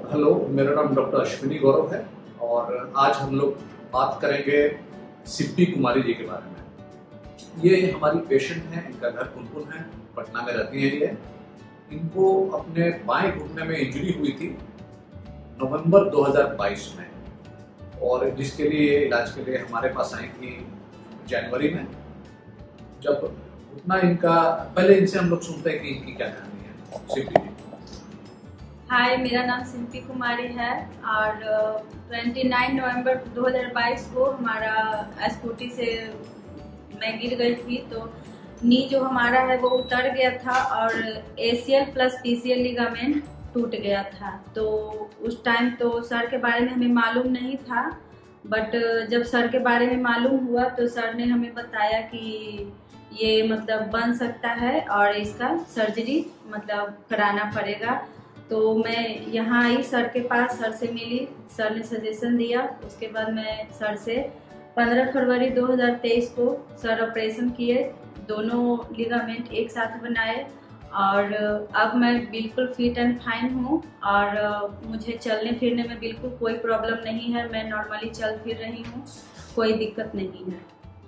Hello, मेरा नाम doctor Ashwini गौरव है और आज हम लोग बात करेंगे सिप्पी कुमारी जी के बारे में। ये हमारी पेशेंट हैं, इनका घर पुनपुन है, पटना में रहती हैं ये। इनको अपने बाएं घुटने में इंजरी हुई थी नवंबर 2022 में और जिसके लिए इलाज के लिए हमारे पास आई थी जनवरी में। जब घुटना इनका, पहले इनसे हम लोग सुनते हैं कि इनकी क्या कहानी है। सिप्पी जी। हाय, मेरा नाम सिप्पी कुमारी है और 29 नवंबर 2022 को हमारा स्कूटी से मैं गिर गई थी, तो नी जो हमारा है वो उतर गया था और ACL प्लस PCL लिगामेंट टूट गया था। तो उस टाइम तो सर के बारे में हमें मालूम नहीं था, बट जब सर के बारे में मालूम हुआ तो सर ने हमें बताया कि ये मतलब बन सकता है और इसका सर्जरी मतलब कराना पड़ेगा। तो मैं यहाँ आई सर के पास, सर से मिली, सर ने सजेशन दिया। उसके बाद मैं सर से 15 फरवरी 2023 को सर ऑपरेशन किए, दोनों लिगामेंट एक साथ बनाए और अब मैं बिल्कुल फिट एंड फाइन हूँ और मुझे चलने फिरने में बिल्कुल कोई प्रॉब्लम नहीं है। मैं नॉर्मली चल फिर रही हूँ, कोई दिक्कत नहीं है।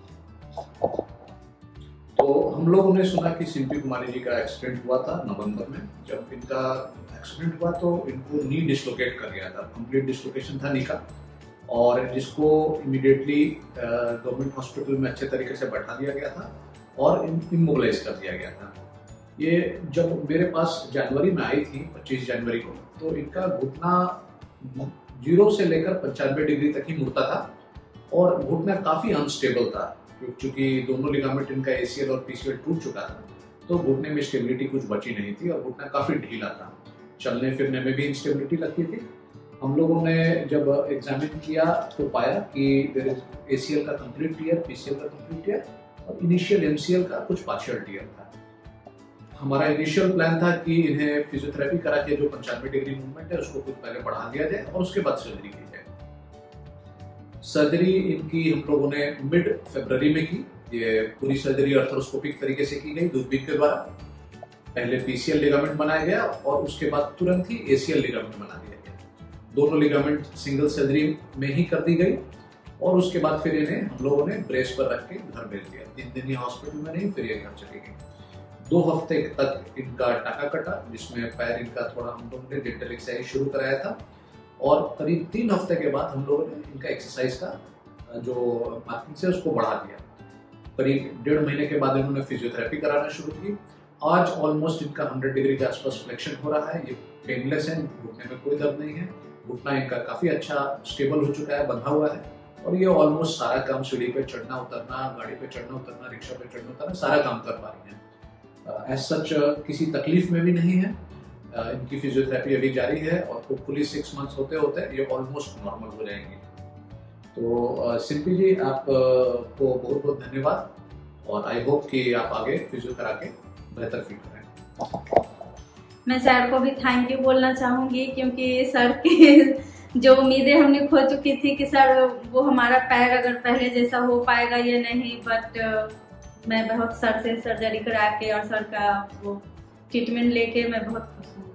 तो हम लोगों ने सुना कि सिप्पी कुमारी जी का एक्सीडेंट हुआ था नवंबर में। जब इनका एक्सीडेंट हुआ तो इनको नी डिसलोकेट कर गया था, कंप्लीट डिसलोकेशन था नी का, और जिसको इमीडिएटली गवर्नमेंट हॉस्पिटल में अच्छे तरीके से बैठा दिया गया था और इमोबिलाइज कर दिया गया था। ये जब मेरे पास जनवरी में आई थी 25 जनवरी को, तो इनका घुटना 0 से लेकर 95 डिग्री तक ही मुड़ता था और घुटना काफ़ी अनस्टेबल था, क्योंकि दोनों लिगामेंट इनका ACL और PCL टूट चुका था। तो घुटने में स्टेबिलिटी कुछ बची नहीं थी और घुटना काफ़ी ढीला था, चलने फिरने में भी इंस्टेबिलिटी लगती थी। हम लोगों ने जब एग्जामिन किया तो पाया कि ACL का कंप्लीट टीयर, PCL का कंप्लीट टीयर और इनिशियल MCL का कुछ पार्शियल टीयर था। हमारा इनिशियल प्लान था कि इन्हें फिजियोथेरेपी करा के जो 95 डिग्री मूवमेंट है उसको कुछ पहले बढ़ा दिया जाए और उसके बाद सर्जरी की जाए। सर्जरी इनकी हम लोगों ने मिड फरवरी में की। ये पूरी सर्जरी आर्थ्रोस्कोपिक तरीके से की गई, दूरबीन के द्वारा। पहले PCL लिगामेंट बनाया गया और उसके बाद तुरंत ही ACL लिगामेंट बना दिया गया। दोनों लिगामेंट सिंगल सर्जरी में ही कर दी गई और उसके बाद फिर इन्हें हम लोगों ने ब्रेस पर रख के घर भेज दिया। 3 दिन यहाँ हॉस्पिटल में नहीं, फिर ये घर चली गई। 2 हफ्ते तक इनका टाका कटा, जिसमें पैर इनका थोड़ा हम लोगों ने डेंटल एक्सरसाइज शुरू कराया था और करीब 3 हफ्ते के बाद हम लोगों ने इनका एक्सरसाइज का जो मार्किंग से उसको बढ़ा दिया। करीब 1.5 महीने के बाद इन्होंने फिजियोथेरेपी कराना शुरू की। आज ऑलमोस्ट इनका 100 डिग्री के आसपास फ्लेक्शन हो रहा है। ये पेनलेस है, घुटने में कोई दर्द नहीं है। घुटना इनका काफी अच्छा स्टेबल हो चुका है, बंधा हुआ है और ये ऑलमोस्ट सारा काम, सीढ़ी पे चढ़ना उतरना, गाड़ी पे चढ़ना उतरना, रिक्शा पे चढ़ना उतरना, सारा काम कर पा रही है। एज सच किसी तकलीफ में भी नहीं है। इनकी फिजियोथेरेपी अभी जारी है और होपफुली 6 मंथ्स होते होते ये ऑलमोस्ट नॉर्मल हो जाएंगी। तो सिप्पी जी, आप को बहुत बहुत धन्यवाद और आई होप कि आप आगे फिजियो करा के बेहतर फील करें। मैं सर को भी थैंक यू बोलना चाहूँगी, क्योंकि सर की जो उम्मीदें हमने खो चुकी थी कि सर वो हमारा पैर अगर पहले जैसा हो पाएगा या नहीं, बट मैं बहुत सर से सर्जरी करा के और सर का वो ट्रीटमेंट लेके मैं बहुत खुश हूँ।